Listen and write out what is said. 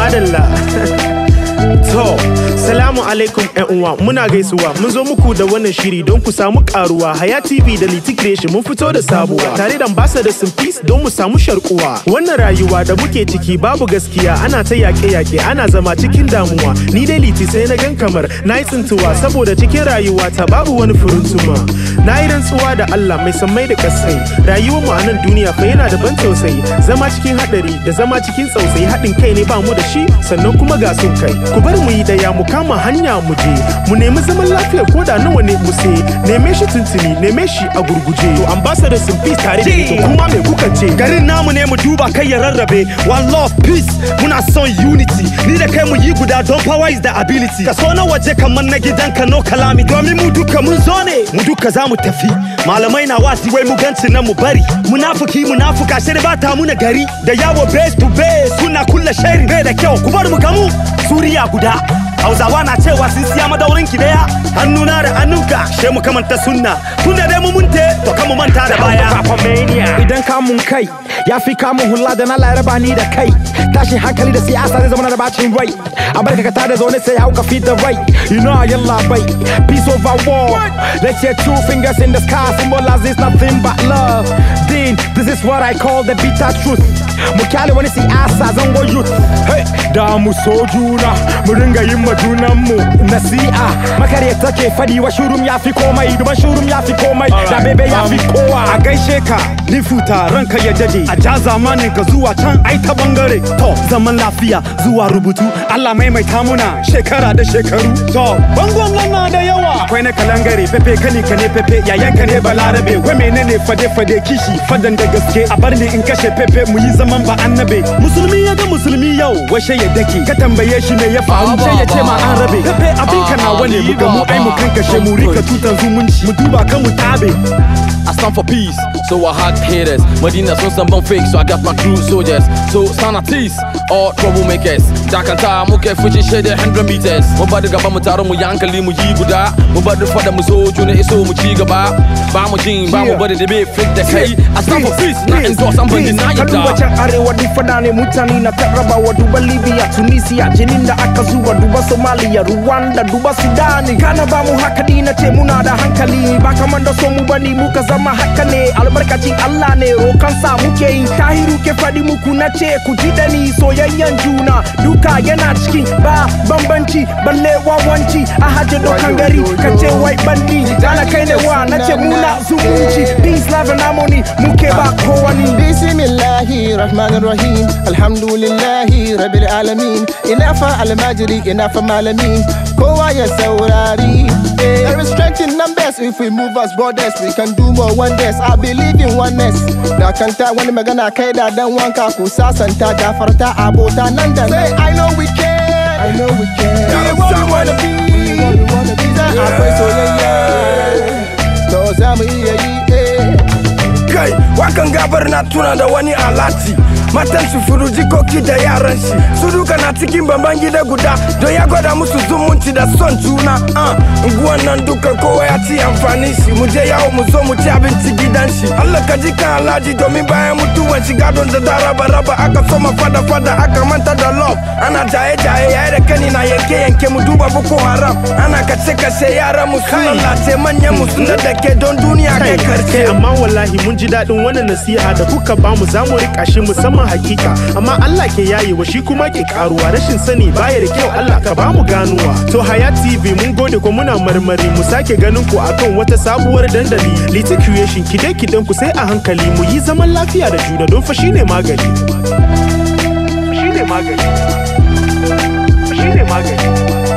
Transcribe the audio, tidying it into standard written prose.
madalla. To, salamu alaikum uwa, muna gaisuwa. Mun zo muku da wannan shiri don ku samu karuwa. Haya TV da Liti Creation mun fito da sabuwa, tare da Ambassador Peace don mu samu sharkuwa. Wannan rayuwa da muke ciki babu gaskiya, ana ta yaƙe-yaƙe, ana zama cikin damuwa. Ni dai Liti sai na gan kamar na yi tsintuwa, saboda cikin rayuwa ta babu wani furuntuma. Na yi rantsuwa da Allah mai sammai da kasai, rayuwar mu a nan duniya fa yana da ban tausayi. Zama cikin haɗari da zama cikin tsautsayi, haɗin kai ne ba mu da shi, sannan kuma ga sun kai. Ku bar mu yi daya mu kama hanya mu je, mu nemi zaman lafiya ko da nawa ne mu sai. Neme shi tuntuni, neme shi a gurguje. To Ambassador Peace tare da ita, kuma me kuka ce? Garin namu ne mu duba kai ya rarrabe. One love, peace, muna son unity. Ni da kai mu yi guda don power is the ability. Ka so na waje kamar na gidanka no kalami. Domin mu duka mun zo ne, mu duka za mu tafi. Malamai na wasi wai mu ganci nan mu bari. Munafiki munafuka shari ba ta muna gari. Da yawo base to base suna kulla shari bai da kyau. Ku bar mu gamu Suriya guda. Hausawa na cewa sun siya madaurin ki daya. Hannuna da hannunka she mu kamanta sunna. Tunda dai mu munte to kan mu manta da baya. Idan kamun kai ya fi kamun hula da na laraba ni da kai. Tashin hankali da siyasa zai zama da bacin rai. A barka ka tada zaune sai hauka fit the right. You know I yalla bai. Peace over war. Let's get two fingers in the sky. Symbolize is nothing but love. Then this is what I call the bitter truth. Mu kyale wani siyasa zango youth. Hey, da mu so juna, mu ringa yin ma junan mu nasi'a. Makareta ke fadi wa shurum ya fi komai, duban shurum ya fi komai, da bebe ya fi kowa. A gaishe ka, ni futa ranka ya dade. A ja zamanin ka zuwa can ai ta bangare. To, zaman lafiya zuwa rubutu, Allah maimaita muna shekara da shekaru. To, bangon nan na da yawa. Akwai na kalangare, pepe kani ka ne pepe, yayan ka ne balarabe. Wai menene fade-fade kishi, fadan da gaske. A bar ni in kashe pepe mu yi zaman ba annabe. Musulmi ya ga musulmi yau, washe ya dake. Ka tambaye shi me ya faru, sai ya ce ma an rabe. Pepe abin ka nawa ne, mu ga mu ai mu kankashe mu rika tutan zumunci. Mu duba kan mu tabe. I stand for peace, so I hug haters. Medina son some bum fake, so I got my true soldiers. So sanatis, all troublemakers. Jakanta muke fuji shade 100 meters. Mu bada gaba mu taro mu yankali mu yi guda. Mu bada fada mu so juna iso mu ci gaba. Ba mu jin ba mu bada da be flip da kai. I stand for peace, na endorse I'm bringing na yada. Duba can arewa duk fada ne mutane na tarrabawa. Duba Libya, Tunisia, jinin da aka zuba. Duba Somalia, Rwanda, duba Sudani. Kana ba mu haka dina ce muna da hankali. Ba kaman da so mu bani muka zama haka ne. Albarkacin Allah ne rokan sa muke yi. Tahiru ke fadi muku na ce ku ji da ni soyayyen juna. Duka yana cikin ba bambanci balle wawanci. A hajji dokan gari ka ce wai bandi. Dana kai ne wa na ce muna zumunci. Peace, love and harmony muke ba kowani. Bismillahi rahmanir rahim. Alhamdulillahi rabbil alamin. Ina fa almajiri ina fa malami. Kowa ya saurari. There is strength in numbers. If we move as borders, we can do more wonders. I believe in oneness. Da kanta wani magana kai da dan wanka ku sasanta gafarta abota nan da say I know we can. I know we can. We wanna be. We wanna be. Za akwai soyayya. To za mu iya yi. Kai, wakan gabar na tuna da wani alati. Matan su furu jikoki da yaran shi. Su duka na cikin babban gida guda. Don ya gwada musu zumunci da son juna. Unguwan nan duka kowa ya ci amfani shi. Mu je yawo mu zo mu ci abinci gidan shi. Allah ka ji kan Alhaji domin bayan mutuwan shi gadon da raba aka soma fada aka manta da love. Ana jaye-jaye yayi da kani na yanke mu duba Boko Haram. Ana kace yara mu sun lalace manyan mu sun da ke don duniya kai karshe. Amma wallahi mun ji daɗin wannan nasiha da kuka bamu, za mu rika shi musamman hakika. Amma Allah ke yayewa shi kuma ke karuwa. Rashin sani baya da kyau, Allah ka bamu ganuwa. To Haya TV mun gode ko muna marmari mu sake ganin ku akan wata sabuwar dandali. Liti Creation kide-kiden ku sai a hankali. Mu yi zaman lafiya da juna don fa shine magani. Shine magani.